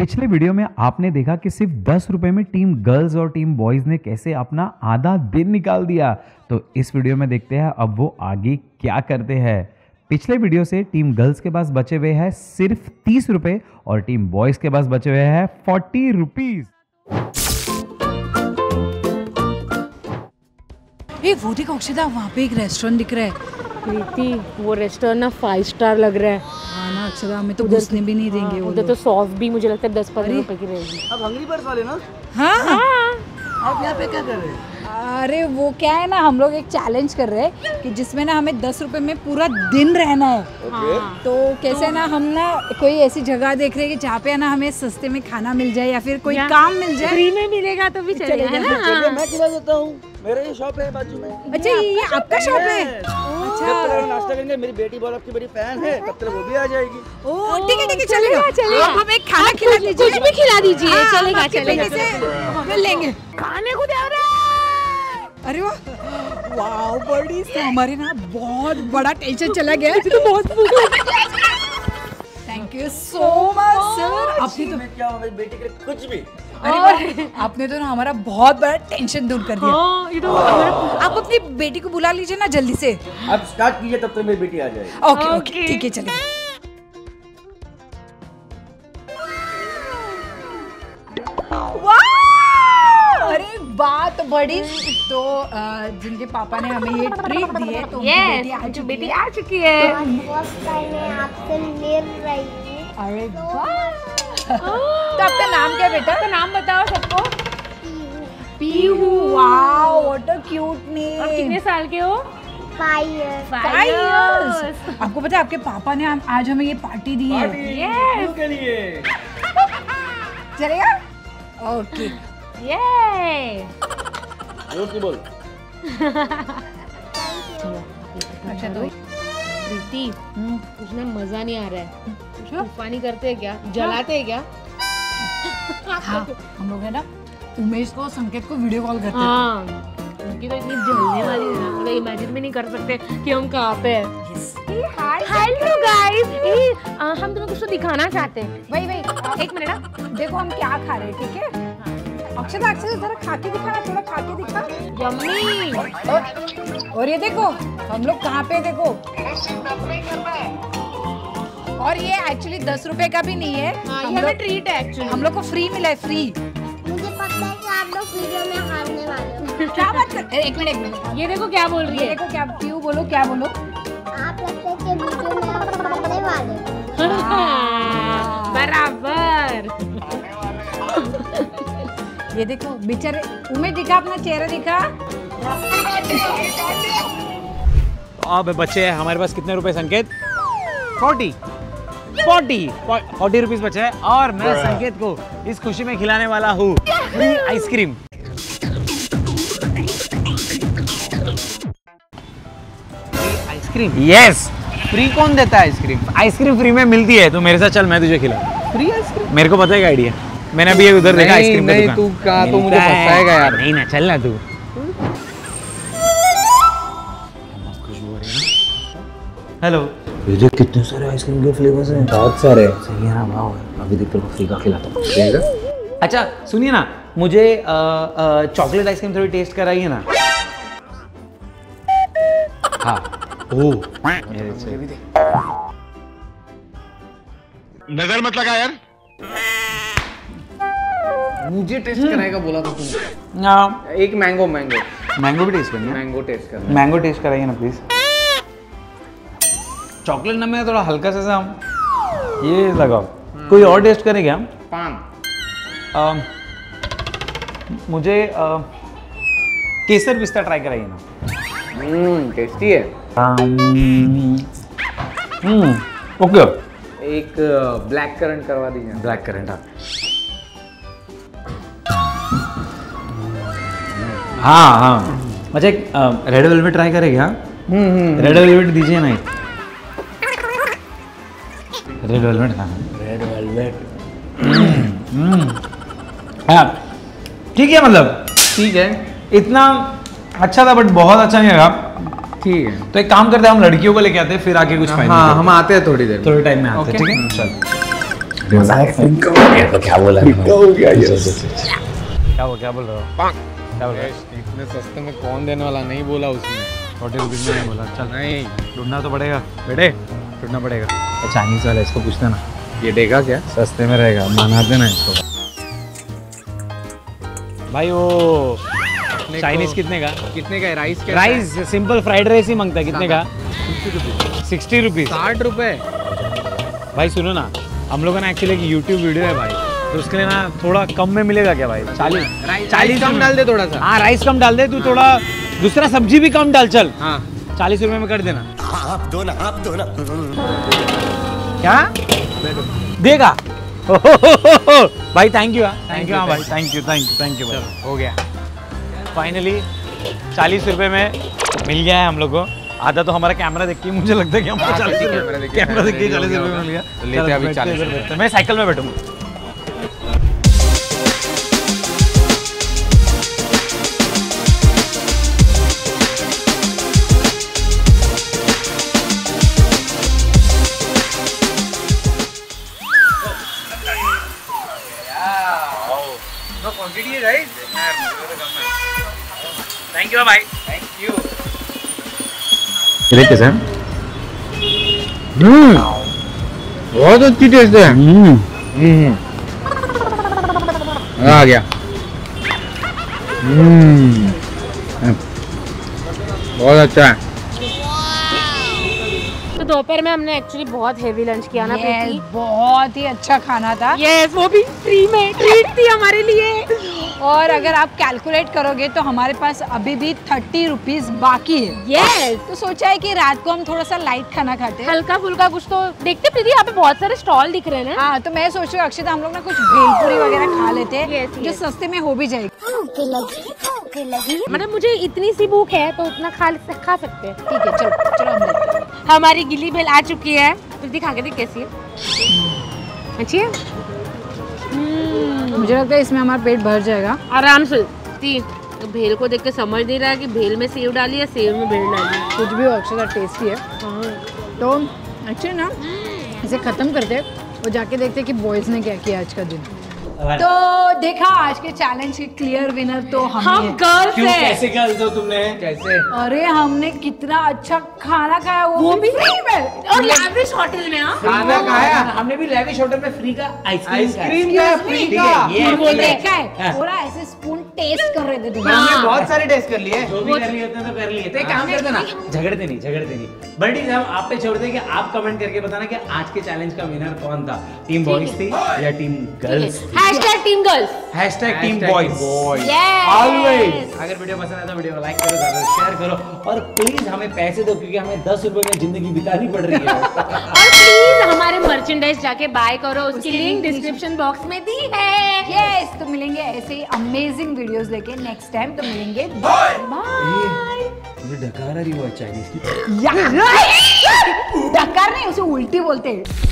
पिछले वीडियो में आपने देखा कि सिर्फ 10 रुपए में टीम गर्ल्स और टीम बॉयज ने कैसे अपना आधा दिन निकाल दिया। तो इस वीडियो में देखते हैं अब वो आगे क्या करते हैं। पिछले वीडियो से टीम गर्ल्स के पास बचे हुए हैं सिर्फ 30 रुपए और टीम बॉयज के पास बचे हुए हैं 40 रुपीज। वो देखो अक्षता, वहाँ पे एक रेस्टोरेंट दिख रहा है। प्रीति, वो रेस्टोरेंट ना 5 स्टार लग रहा है। हाँ ना अक्षता, हमें तो घुसने भी नहीं देंगे। उधर तो सॉस भी मुझे लगता है 10-15 रुपए की रहेगी। अब हंगरी बर्ड्स वाले ना? हाँ आप यहाँ पे क्या कर रहे हैं? अरे वो क्या है ना, हम लोग एक चैलेंज कर रहे हैं कि जिसमें ना हमें 10 रुपए में पूरा दिन रहना है। तो कैसे ना हम ना कोई ऐसी जगह देख रहे हैं कि जहाँ पे ना हमें सस्ते में खाना मिल जाए या फिर कोई काम मिल जाए। फ्री में मिलेगा तो भी चलेगा ना। मैं खिला देता हूँ, मेरा ये शॉप है बाजू में। अच्छा, ये आपका शॉप है? जब तक नाश्ता करेंगे, मेरी बेटी बहुत आपकी बड़ी फैन है, तब तक वो भी आ जाएगी। ओह ठीक है चलेगा। आप हमें खाना खिला दीजिए, कुछ भी खिला दीजिए, चलेगा फिर लेंगे। खाने को दे रहा। अरे वाह बड़ी हमारे ना बहुत बड़ा टेंशन चला गया। तो बहुत भूख लगी। Thank you so much sir. आपने तो क्या मेरी बेटी के लिए कुछ भी। अरे आपने तो ना हमारा बहुत बड़ा टेंशन दूर कर दिया। हाँ, ये तो आप अपनी बेटी को बुला लीजिए ना जल्दी से। अब स्टार्ट कीजिए, तब तक मेरी बेटी आ जाएगी। ओके ठीक है चलिए। अरे बात बड़ी। तो जिनके पापा ने हमें ये ट्रीट दी है, तो बेटी आ चुकी है। आपसे मिल रही हूँ। अरे वाह। तो आपका नाम क्या है बेटा? तो नाम बताओ सबको। Pihu. Wow what a cute name. आप कितने साल के हो? 5 years। 5 years। आपको पता है आपके पापा ने आज हमें ये पार्टी दी है। Yes। के लिए चलेगा? ओके। ये जोर से बोल। अच्छा तो प्रीति, उसमें मजा नहीं आ रहा है। तूफानी करते हैं क्या? जलाते हैं क्या? हाँ, हम लोग है ना उमेश को संकेत को वीडियो कॉल करते हैं। हाँ, उनकी तो इतनी जलने वाली है ना, मतलब इमेजिन भी नहीं कर सकते कि हम कहाँ पे हैं। हेलो गाइस, हम तुम्हें कुछ तो दिखाना चाहते हैं। भाई एक मिनट, देखो हम क्या खा रहे हैं, ठीक है? अक्षता जरा खा के दिखाना, थोड़ा खा के दिखा। यम्मी। और ये देखो हम लोग कहाँ पे, देखो। और ये एक्चुअली 10 रुपए का भी नहीं है। हाँ, ये हमें ट्रीट है एक्चुअली। हम लोग को फ्री मिला है, फ्री। मुझे पता है कि आप लोग वीडियो में हारने वाले हो। क्या बात कर? एक मिनट। ये देखो क्या बोल रही है। देखो क्या क्यों बोलो, क्या बोलो। आप लगता है कि वीडियो में आप हारने वाले हो। बराबर। ये देखो बेचारे। उमेश दिखा अपना चेहरा दिखा। अब बचे हैं हमारे पास कितने रुपए संकेत? 40 रुपीज बचे हैं और मैं संकेत को इस खुशी में खिलाने वाला हूँ free ice cream. Ice cream? Yes. Free कौन देता है आइसक्रीम? आइसक्रीम फ्री में मिलती है। तो मेरे साथ चल, मैं तुझे खिलाऊं। Free ice cream? मेरे को पता है आइडिया। मैंने अभी उधर देखा आइसक्रीम का दुकान। तू कहाँ, तो मुझे फंसाएगा यार। नहीं ना, चल ना तू। हेलो। ये कितने सारे आइसक्रीम के फ्लेवर्स हैं? बहुत सारे। सही है ना? वाह, अभी देख तेरे को फ्री का खिलाता हूँ। अच्छा सुनिए ना, मुझे चॉकलेट आइसक्रीम थोड़ी टेस्ट कराइए ना। हाँ। ओह नजर मत लगा यार। मुझे टेस्ट कराएगा बोला था तुमने। हाँ, एक मैंगो मैंगो भी टेस्ट करना है। मैंगो टेस्ट करना। मैंगो टेस्ट कराइए ना प्लीज। चॉकलेट ना में थोड़ा हल्का सा ये लगाओ। कोई और टेस्ट करेंगे हम? पान। मुझे केसर पिस्ता ट्राई कराइए ना। टेस्टी है। ओके। एक ब्लैक करंट करवा दीजिए। Black currant. हाँ। अच्छा एक रेड वेलवेट ट्राई करेंगे? हाँ रेड वेलवेट दीजिए ना। रेड वेलवेट खाना। Red velvet. हाँ ठीक है, मतलब ठीक है। इतना अच्छा था बट बहुत अच्छा नहीं लगा। ठीक है, तो एक काम करते हैं, हम लड़कियों को लेके आते हैं, फिर आके कुछ फाइनल। हाँ हम आते हैं थोड़ी देर, थोड़े टाइम में आते हैं। ठीक है चल। तो क्या बोला क्या बोल रहे हो? क्या बोल रहे हो? इतने सस्ते में कौन देने वाला, नहीं बोला उसने। 40 रुपीज़ में नहीं बोला। चल नहीं, ढूंढना तो पड़ेगा बेटे, ढूंढना पड़ेगा। चाइनीज वाला इसको पूछना ना, ये देगा क्या? सस्ते में रहेगा, मना देना इसको। भाई वो चाइनीज कितने का? कितने का है? राइस क्या? राइस सिंपल फ्राइड राइस ही मांगता है। कितने का? 60 रुपीज़। 60 रुपए। भाई सुनो ना, हम लोगों ने एक्चुअली एक यूट्यूब वीडियो है भाई, तो उसके लिए ना थोड़ा कम में मिलेगा क्या भाई? 40 कम डाल दे थोड़ा सा। हाँ राइस कम डाल दे, तू थोड़ा दूसरा सब्जी भी कम डाल। चल हाँ 40 रुपए में कर देना। आप दो ना क्या देगा? भाई थैंक यू भाई, थैंक यू भाई, हो गया फाइनली। 40 रुपए में मिल गया है हम लोग को। आधा तो हमारा कैमरा देख के मुझे लगता है कि हमको 40 कैमरा देख के 40 रुपए मिल गया। लेते अभी 40 रुपए। मैं साइकिल में बैठूंगा। थैंक यू भाई, थैंक यू। कैसे? बहुत अच्छी टेस्ट है। आ गया। बहुत अच्छा है। तो दोपहर में हमने एक्चुअली बहुत हेवी लंच किया ना प्रीति। बहुत ही अच्छा खाना था। यस, वो भी फ्री में ट्रीट थी हमारे लिए। और अगर आप कैलकुलेट करोगे तो हमारे पास अभी भी 30 रुपीज बाकी है। यस, तो सोचा है कि रात को हम थोड़ा सा लाइट खाना खाते हैं। हल्का फुल्का कुछ तो देखते प्रीति, यहाँ पे बहुत सारे स्टॉल दिख रहे हैं ना। हाँ, तो मैं सोच रही हूँ अक्षिता हम लोग ना कुछ भेलपुरी वगैरह खा लेते हैं Yes, जो yes. सस्ते में हो भी जाएगी। मतलब मुझे इतनी सी भूख है तो उतना खा सकते हैं। ठीक है, चलो चलो हम देखते हैं। हमारी गिली भेल आ चुकी है, प्रीति खा के देख कैसी है। अच्छी है, मुझे लगता है इसमें हमारा पेट भर जाएगा आराम से। तो भेल को देख के समझ नहीं रहा कि भेल में सेव डाली या सेव में भेल डाली। कुछ भी हो, अक्षिता टेस्टी है। तो एक्चुअली ना इसे खत्म करते और जाके देखते कि बॉयज ने क्या किया आज का दिन। तो देखा आज के चैलेंज के क्लियर विनर तो हम गर्ल्स हैं। कैसे गर्ल्स हो तुमने? कैसे? अरे हमने कितना अच्छा खाना खाया, वो भी फ्री में और लैविश होटल में। हाँ, खाना खाया। हमने भी लेविश होटल में फ्री का आइसक्रीम का फ्री का। ये बोल देखा है थोड़ा ऐसे स्पून टेस्ट कर रहे थे तुम। हमने बहुत सारे टेस्ट कर लिए। जो भी कर लिए होते हैं तो कर लिए। तो एक काम करते ना, झगड़ते नहीं। बट हम आप पे छोड़ दें कि आप कमेंट करके बताना कि आज के चैलेंज का विनर कौन था, टीम बॉयज थी या टीम गर्ल्स थी। #Team girls, #team boys. Always. अगर वीडियो पसंद आए तो वीडियो को लाइक करो, ज़्यादा शेयर करो और प्लीज हमें पैसे दो क्योंकि हमें 10 रुपए में जिंदगी बितानी पड़ रही है। और प्लीज हमारे मर्चेंडाइज जाके बाय करो, उसकी लिंक डिस्क्रिप्शन बॉक्स में दी है। यस, तो मिलेंगे ऐसे ही अमेजिंग वीडियोस लेके नेक्स्ट टाइम। तो मिलेंगे, बाय। मुझे डकार रही हुआ चाइनीज की। डकार नहीं, उसे उल्टी बोलते हैं।